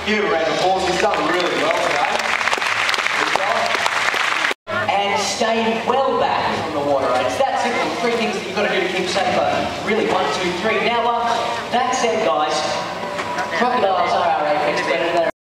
Give him a round of applause. He's done really well today. Good job. And stay well back from the water. It's that simple. 3 things that you've got to do to keep safer. Really, 1, 2, 3. Now,